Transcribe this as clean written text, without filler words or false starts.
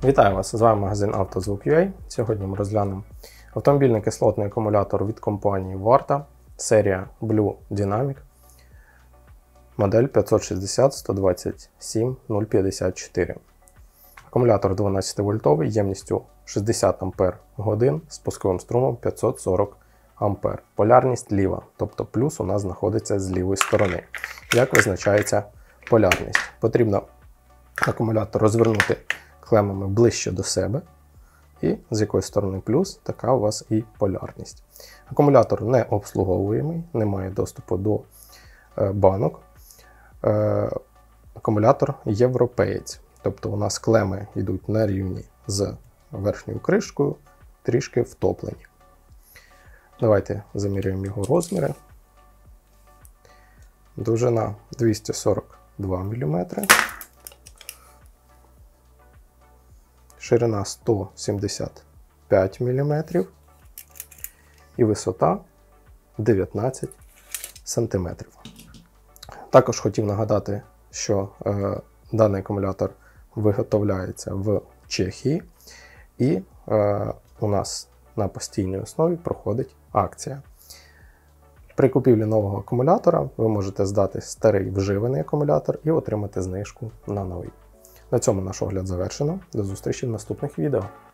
Вітаю вас! З вами магазин «Автозвук.UA». Сьогодні ми розглянемо автомобільний кислотний акумулятор від компанії Varta, серія Blue Dynamic, модель 560-127-054. Акумулятор 12-вольтовий ємністю 60 Ах, спусковим струмом 540 А. Полярність ліва, тобто плюс у нас знаходиться з лівої сторони. Як визначається полярність? Потрібно акумулятор розвернути клемами ближче до себе, і з якої сторони плюс, така у вас і полярність. Акумулятор не обслуговуємий, не має доступу до банок. Акумулятор європеєць, тобто у нас клеми йдуть на рівні з верхньою кришкою, трішки втоплені. Давайте заміряємо його розміри. Довжина 242 мм. Ширина 175 мм і висота 19 см. Також хотів нагадати, що даний акумулятор виготовляється в Чехії і у нас на постійній основі проходить акція. При купівлі нового акумулятора ви можете здати старий вживаний акумулятор і отримати знижку на новий. На цьому наш огляд завершено. До зустрічі в наступних відео.